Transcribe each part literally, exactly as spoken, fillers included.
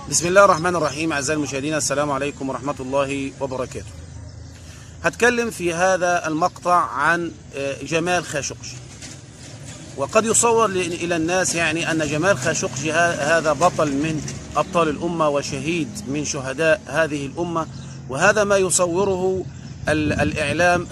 بسم الله الرحمن الرحيم. أعزائي المشاهدين، السلام عليكم ورحمة الله وبركاته. هتكلم في هذا المقطع عن جمال خاشقجي. وقد يصور إلى الناس يعني أن جمال خاشقجي هذا بطل من أبطال الأمة وشهيد من شهداء هذه الأمة، وهذا ما يصوره الإعلام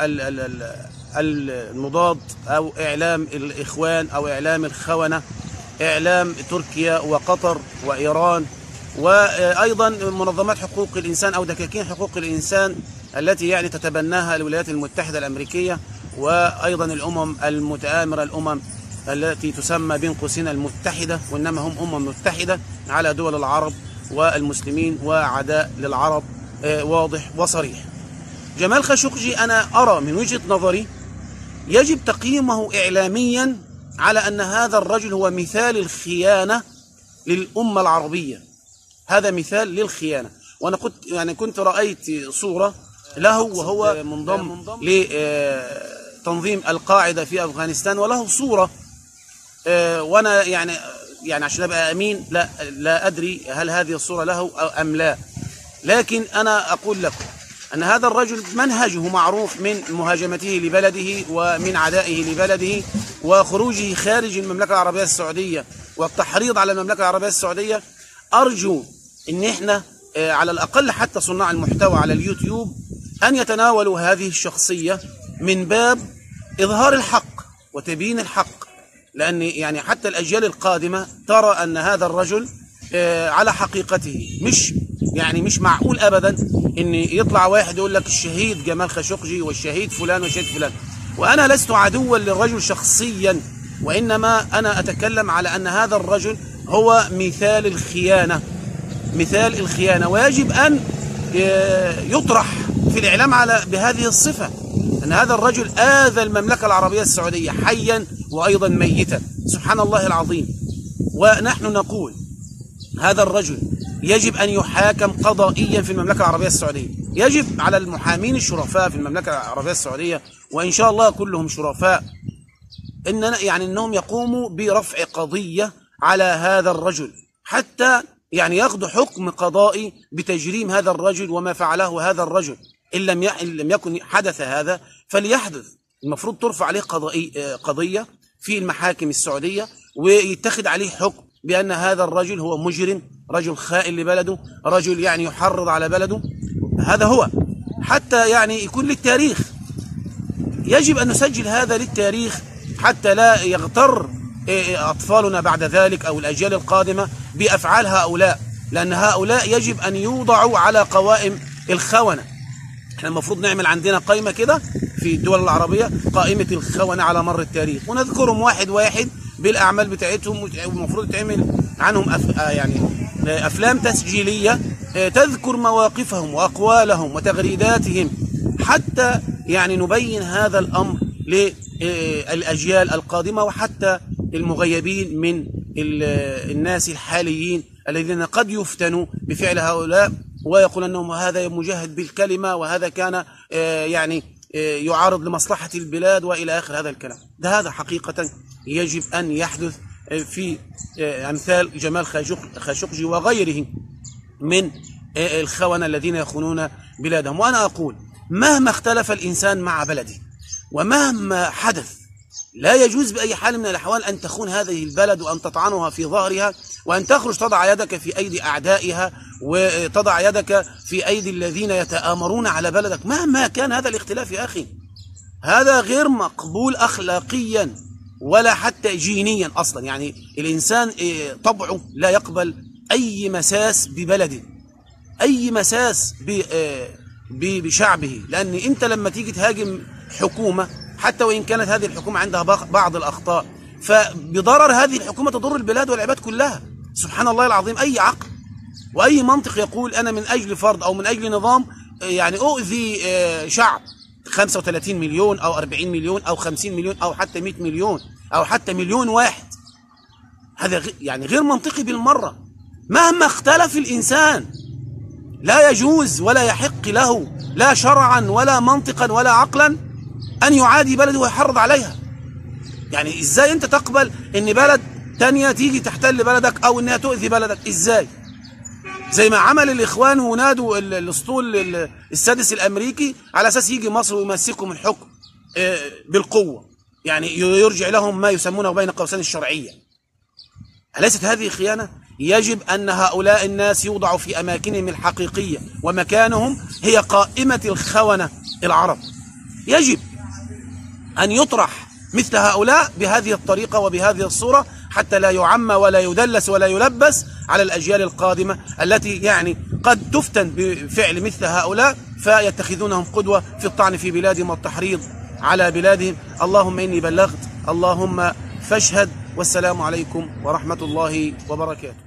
المضاد أو إعلام الإخوان أو إعلام الخونة، إعلام تركيا وقطر وإيران، وأيضا منظمات حقوق الإنسان أو دكاكين حقوق الإنسان التي يعني تتبناها الولايات المتحدة الأمريكية، وأيضا الأمم المتآمرة، الأمم التي تسمى بين قوسين المتحدة، وإنما هم أمم متحدة على دول العرب والمسلمين وعداء للعرب واضح وصريح. جمال خاشقجي أنا أرى من وجهة نظري يجب تقييمه إعلاميا على أن هذا الرجل هو مثال الخيانة للأمة العربية، هذا مثال للخيانة. وأنا كنت يعني كنت رأيت صورة له وهو منضم لتنظيم القاعدة في أفغانستان، وله صورة وأنا يعني يعني عشان أبقى أمين لا لا أدري هل هذه الصورة له أم لا، لكن أنا أقول لكم أن هذا الرجل منهجه معروف من مهاجمته لبلده ومن عدائه لبلده وخروجه خارج المملكة العربية السعودية والتحريض على المملكة العربية السعودية. أرجو أن احنا على الأقل حتى صناع المحتوى على اليوتيوب أن يتناولوا هذه الشخصية من باب إظهار الحق وتبيين الحق، لأن يعني حتى الأجيال القادمة ترى أن هذا الرجل على حقيقته. مش يعني مش معقول أبدا أن يطلع واحد يقول لك الشهيد جمال خاشقجي والشهيد فلان والشهيد فلان، وأنا لست عدوا للرجل شخصيا، وإنما أنا أتكلم على أن هذا الرجل هو مثال الخيانة، مثال الخيانة، ويجب أن يطرح في الإعلام على بهذه الصفة، أن هذا الرجل آذى المملكة العربية السعودية حيا وأيضا ميتا، سبحان الله العظيم. ونحن نقول هذا الرجل يجب أن يحاكم قضائيا في المملكة العربية السعودية، يجب على المحامين الشرفاء في المملكة العربية السعودية، وإن شاء الله كلهم شرفاء، إن يعني أنهم يقوموا برفع قضية على هذا الرجل حتى يعني ياخذوا حكم قضائي بتجريم هذا الرجل وما فعله هذا الرجل. إن لم إن لم يكن حدث هذا فليحدث، المفروض ترفع عليه قضية في المحاكم السعودية ويتخذ عليه حكم بأن هذا الرجل هو مجرم، رجل خائن لبلده، رجل يعني يحرض على بلده. هذا هو، حتى يعني يكون للتاريخ، يجب أن نسجل هذا للتاريخ حتى لا يغتر أطفالنا بعد ذلك أو الأجيال القادمة بأفعال هؤلاء، لأن هؤلاء يجب أن يوضعوا على قوائم الخونة. احنا المفروض نعمل عندنا قائمة كده في الدول العربية، قائمة الخونة على مر التاريخ، ونذكرهم واحد واحد بالأعمال بتاعتهم، والمفروض تعمل عنهم أف... يعني أفلام تسجيلية تذكر مواقفهم وأقوالهم وتغريداتهم، حتى يعني نبين هذا الأمر للأجيال القادمة وحتى المغيبين من الناس الحاليين الذين قد يفتنوا بفعل هؤلاء ويقول أنهم هذا مجاهد بالكلمة وهذا كان يعني يعارض لمصلحة البلاد وإلى آخر هذا الكلام. ده هذا حقيقة يجب أن يحدث في أمثال جمال خاشقجي وغيره من الخونة الذين يخونون بلادهم. وأنا أقول مهما اختلف الإنسان مع بلده ومهما حدث لا يجوز بأي حال من الأحوال أن تخون هذه البلد وأن تطعنها في ظهرها وأن تخرج تضع يدك في أيدي أعدائها وتضع يدك في أيدي الذين يتآمرون على بلدك. مهما كان هذا الاختلاف يا أخي، هذا غير مقبول أخلاقيا ولا حتى جينيا أصلا. يعني الإنسان طبعه لا يقبل أي مساس ببلده، أي مساس بشعبه، لأن أنت لما تيجي تهاجم حكومة حتى وإن كانت هذه الحكومة عندها بعض الأخطاء، فبضرر هذه الحكومة تضر البلاد والعباد كلها. سبحان الله العظيم. أي عقل وأي منطق يقول أنا من أجل فرد أو من أجل نظام يعني أؤذي شعب خمسة وثلاثين مليون أو أربعين مليون أو خمسين مليون أو حتى مئة مليون أو حتى مليون واحد؟ هذا يعني غير منطقي بالمرة. مهما اختلف الإنسان لا يجوز ولا يحق له لا شرعا ولا منطقا ولا عقلا أن يعادي بلده ويحرض عليها. يعني إزاي أنت تقبل أن بلد تانية تيجي تحتل بلدك أو أنها تؤذي بلدك؟ إزاي؟ زي ما عمل الإخوان ونادوا الأسطول السادس الأمريكي على أساس يجي مصر ويمسكهم الحكم بالقوة، يعني يرجع لهم ما يسمونه بين قوسين الشرعية. أليست هذه خيانة؟ يجب أن هؤلاء الناس يوضعوا في أماكنهم الحقيقية، ومكانهم هي قائمة الخونة العرب. يجب أن يطرح مثل هؤلاء بهذه الطريقة وبهذه الصورة، حتى لا يعمى ولا يدلس ولا يلبس على الأجيال القادمة التي يعني قد تفتن بفعل مثل هؤلاء فيتخذونهم قدوة في الطعن في بلادهم والتحريض على بلادهم. اللهم إني بلغت، اللهم فاشهد، والسلام عليكم ورحمة الله وبركاته.